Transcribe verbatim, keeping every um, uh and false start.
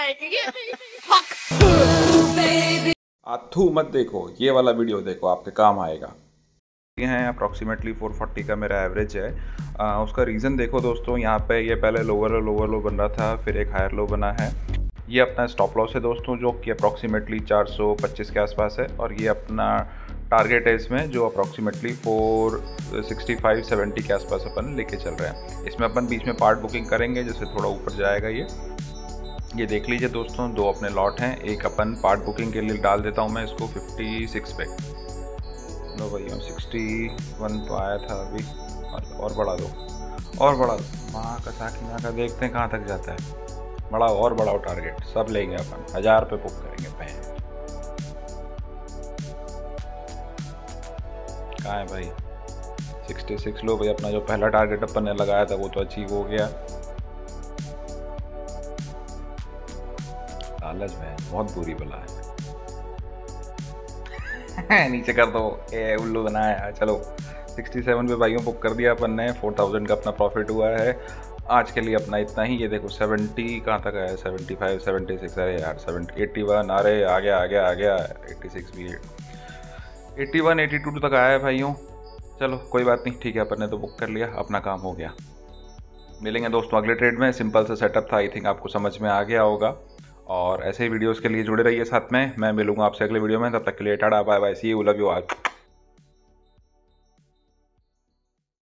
आथू मत देखो, ये वाला वीडियो देखो, आपके काम आएगा। ये हैं अप्रॉक्सीमेटली फोर फोर्टी का मेरा एवरेज है। आ, उसका रीज़न देखो दोस्तों, यहाँ पे ये पहले लोअर लो लोअर लो बन रहा था, फिर एक हायर लो बना है। ये अपना स्टॉप लॉस है दोस्तों, जो कि अप्रॉक्सीमेटली चार सौ पच्चीस के आसपास है, और ये अपना टारगेट है इसमें, जो approximately four sixty five seventy के आसपास अपन लेके चल रहे हैं। इसमें अपन बीच में पार्ट बुकिंग करेंगे, जैसे थोड़ा ऊपर जाएगा ये ये देख लीजिए दोस्तों, दो अपने लॉट हैं। एक अपन पार्ट बुकिंग के लिए डाल देता हूँ मैं इसको फिफ्टी सिक्स पे। लो भैया सिक्सटी वन तो आया था अभी, और, और बढ़ा दो और बढ़ा दो, माँ का साकी माँ का, देखते हैं कहाँ तक जाता है। बढ़ाओ और बढ़ाओ, टारगेट सब लेंगे अपन, हज़ार पे बुक करेंगे। पैन कहाँ है भाई? Sixty six. लो भाई, अपना जो पहला टारगेट अपन ने लगाया था वो तो अचीव हो गया। लालच में बहुत बुरी बला है। नीचे कर दो, ए उल्लू बनाया। चलो सिक्सटी सेवन पे भाइयों बुक कर दिया अपन ने, फोर थाउजेंड का अपना प्रॉफिट हुआ है। आज के लिए अपना इतना ही। ये देखो सेवेंटी कहाँ तक आया, सेवेंटी फाइव सेवेंटी सिक्स, अरे यार सेवेंटी एट्टी वन, अरे आ गया आ गया आ गया, एट्टी सिक्स भी, एट्टी वन एट्टी टू तक आया है भाइयों। चलो कोई बात नहीं, ठीक है, अपन ने तो बुक कर लिया, अपना काम हो गया। मिलेंगे दोस्तों अगले ट्रेड में। सिंपल सा सेटअप था, आई थिंक आपको समझ में आ गया होगा। और ऐसे ही वीडियोस के लिए जुड़े रहिए साथ में। मैं मिलूंगा आपसे अगले वीडियो में, तब तक के लिए tata bye bye, see you, love you all.